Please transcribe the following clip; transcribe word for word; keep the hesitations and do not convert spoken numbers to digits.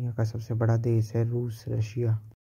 दुनिया का सबसे बड़ा देश है रूस रशिया